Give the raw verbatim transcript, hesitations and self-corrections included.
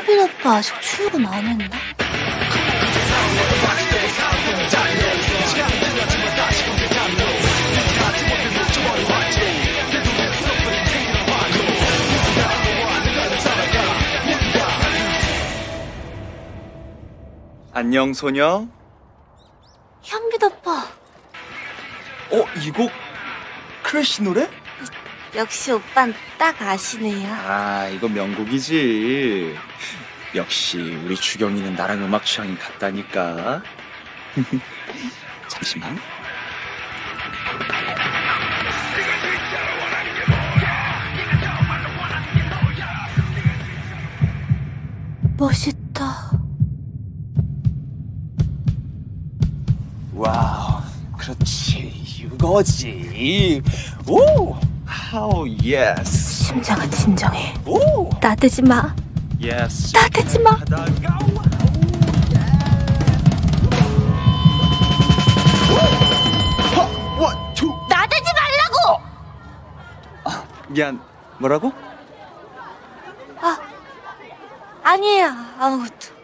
현빈 오빠 아직 출근 안 했나? 안녕 소녀. 현빈 오빠. 어? 이 곡 크래쉬 노래? 역시 오빤 딱 아시네요. 아 이거 명곡이지. 역시 우리 주경이는 나랑 음악 취향이 같다니까. 잠시만. 멋있다. 와우, 그렇지, 이거지. 오, how yes. 심장아 진정해. 오, 나대지 마. yes. 나대지 마. One, two. 나대지 말라고. 아, 미안. 뭐라고? 아, 아니에요. 아무것도.